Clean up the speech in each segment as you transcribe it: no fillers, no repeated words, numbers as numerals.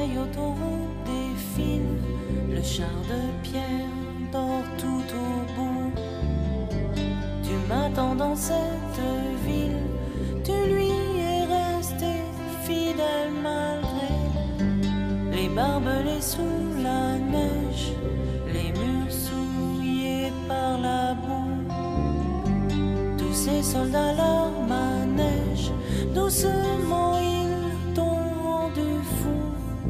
vieille autoroute défile, le char de pierre dort tout au bout. Tu m'attends dans cette ville, tu lui es resté fidèle malgré les barbelés sous la neige, les murs souillés par la boue. Tous ces soldats leur manège, doucement ils t'ont rendu fou.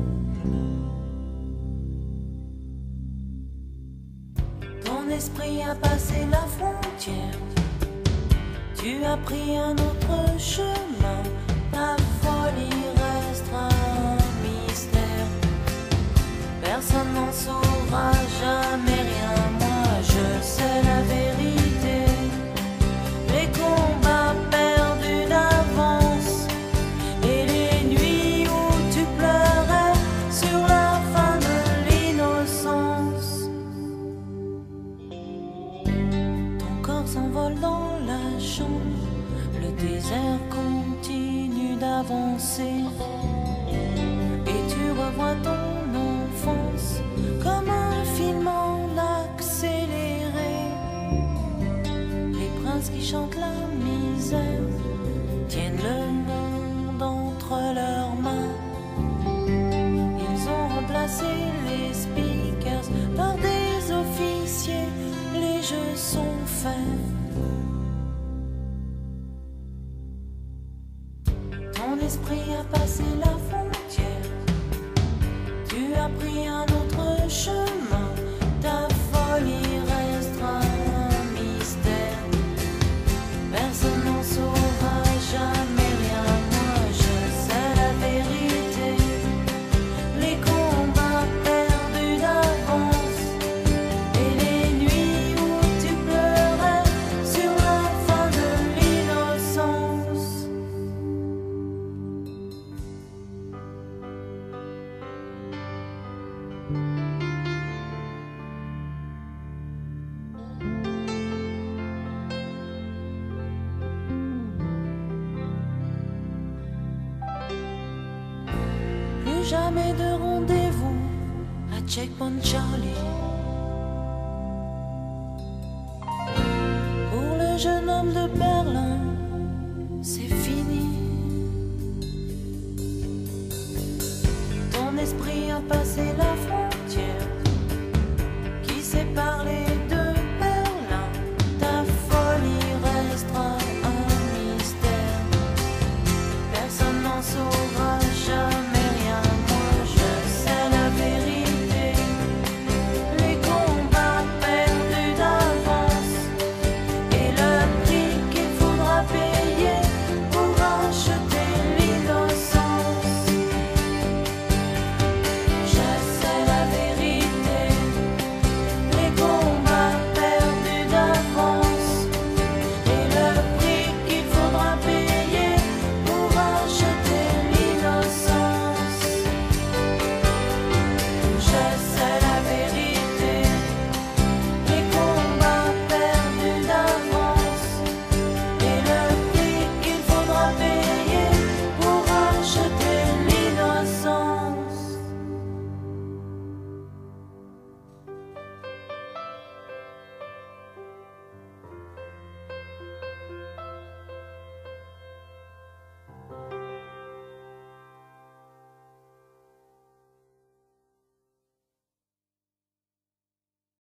Ton esprit a passé la frontière, tu as pris un autre chemin, ta folie restera un mystère. Personne n'en saura jamais rien, moi je sais la vérité. Les combats perdus d'avance et les nuits où tu pleurais sur la fin de l'innocence. Ton corps s'envole dans la chambre, le désert continue d'avancer et tu revois ton enfance comme un film en accéléré. Les princes qui chantent la misère tiennent le monde entre leurs mains. Ils ont remplacé les speakers par des officiers, les jeux sont faits. Ton esprit a passé la frontière, tu as pris un autre chemin, ta folie restera un mystère. Personne n'en saura jamais rien, moi je sais la vérité. Les combats perdus d'avance et les nuits où tu pleurais sur la fin de l'innocence. Plus jamais de rendez-vous à Checkpoint Charlie. Pour le jeune homme de Berlin, c'est fini. Ton esprit a passé la frontière qui sépare les deux Berlin. Ta folie restera un mystère. Personne n'en saura